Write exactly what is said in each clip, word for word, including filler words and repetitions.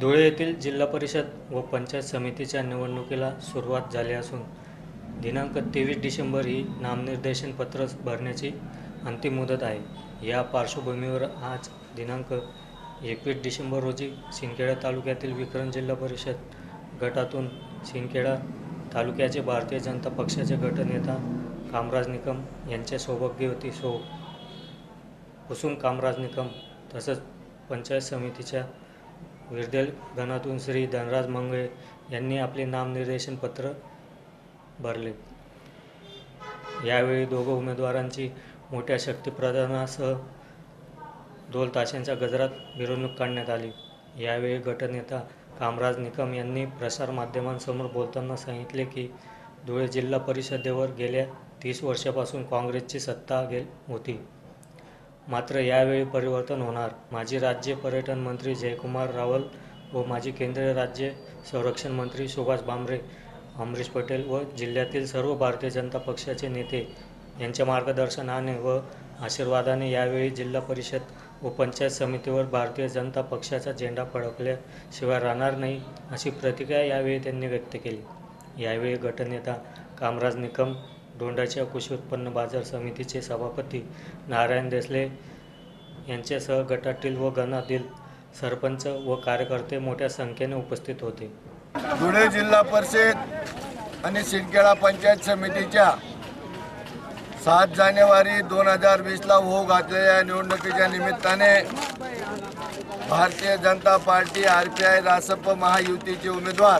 धुळे येथील जिल्हा परिषद व पंचायत समितीच्या निवडणुकीला सुरुवात झाली असून दिनांक तेवीस डिसेंबर ही नामनिर्देशन पत्र भरण्याची अंतिम मुदत आहे। या पार्श्वभूमीवर आज दिनांक एकवीस डिसेंबर रोजी सिंदखेडा तालुक्यातील विक्रम जिल्हा परिषद गटातून सिंदखेडा तालुक्याचे भारतीय जनता पक्षाचे गटनेता कामराज निकम यांच्या सौभाग्यवती सौ कुसुम कामराज निकम तसंच पंचायत समितीच्या विरदेल गणातून श्री धनराज मंगळे यांनी आपले नामनिर्देशन पत्र भरले। यावेळी दोघं उमेदवारांची मोठ्या शक्तिप्रदर्शनासह ढोल ताशांच्या गजरात मिरवणूक काढण्यात आली। यावेळी गटनेता कामराज निकम यांनी प्रसार माध्यमांसमोर बोलताना सांगितले की धुळे जिल्हा परिषदेवर गेल्या तीस वर्षापासून काँग्रेसची सत्ता गेल होती, मात्र यावेळी परिवर्तन होणार। माजी राज्य पर्यटन मंत्री जयकुमार रावल व माजी केंद्रीय राज्य संरक्षण मंत्री सुभाष भामरे, अमरीश पटेल व जिल्ह्यातील सर्व भारतीय जनता पक्षाचे नेते यांच्या मार्गदर्शनाने व आशीर्वादाने यावेळी जिल्हा परिषद व पंचायत समितीवर भारतीय जनता पक्षाचा झेंडा फडकल्याशिवाय राहणार नाही, अशी प्रतिक्रिया यावेळी त्यांनी व्यक्त केली। यावेळी गटनेता कामराज निकम, दोंडाच्या कृषी उत्पन्न बाजार समितीचे सभापती नारायण देसले यांच्यासह गटातील व गणातील सरपंच व कार्यकर्ते मोठ्या संख्येने उपस्थित होते। धुळे जिल्हा परिषद आणि सिंदखेडा पंचायत समितीच्या सात जानेवारी दोन हजार वीसला हो घातलेल्या निवडणुकीच्या निमित्ताने Bharatiya Janata Party, R P I, रासप महायुतीचे उमेदवार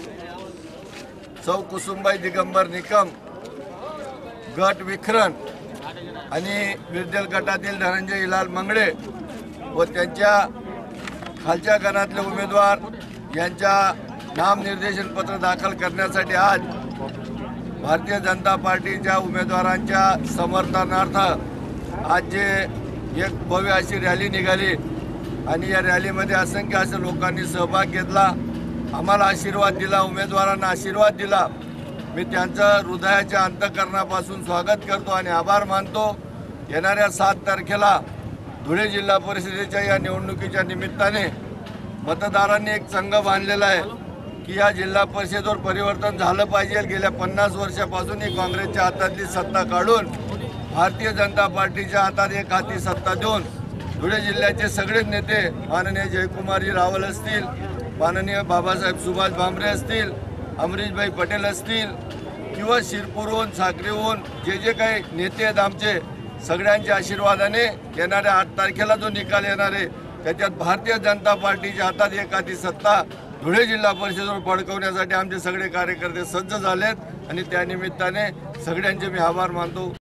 सौ कुसुमबाई दिगंबर निकम, गट विखरण आणि विरदेल गटातील धनंजय हिलाल मंगळे व त्यांच्या खालच्या गणातले उमेदवार यांच्या नामनिर्देशन पत्र दाखल करण्यासाठी आज भारतीय जनता पार्टीच्या उमेदवारांच्या समर्थनार्थ आज जे एक भव्य अशी रॅली निघाली आणि या रॅलीमध्ये असंख्य असे लोकांनी सहभाग घेतला, आम्हाला आशीर्वाद दिला, उमेदवारांना आशीर्वाद दिला। मी त्यांचं हृदयाच्या अंतःकरणापासून स्वागत करतो आणि आभार मानतो। येणाऱ्या सात तारखेला धुळे जिल्हा परिषदेच्या या निवडणुकीच्या निमित्ताने मतदारांनी एक संघ बांधलेला आहे की या जिल्हा परिषदेवर परिवर्तन झालं पाहिजे। गेल्या पन्नास वर्षापासून ही काँग्रेसच्या हातातली सत्ता काढून भारतीय जनता पार्टीच्या हातात एक हाती सत्ता देऊन धुळे जिल्ह्याचे सगळेच नेते माननीय जयकुमारजी रावल असतील, माननीय बाबासाहेब सुभाष भामरे असतील, अमरीशभाई पटेल असतील किंवा शिरपूरहून, साक्रीहून जे जे काही नेते आहेत आमचे, सगळ्यांच्या आशीर्वादाने येणाऱ्या आठ तारखेला जो निकाल येणार आहे त्याच्यात भारतीय जनता पार्टीच्या हातात एक हाती सत्ता धुळे जिल्हा परिषदेवर फडकवण्यासाठी आमचे सगळे कार्यकर्ते सज्ज झालेत आणि त्यानिमित्ताने सगळ्यांचे मी आभार मानतो।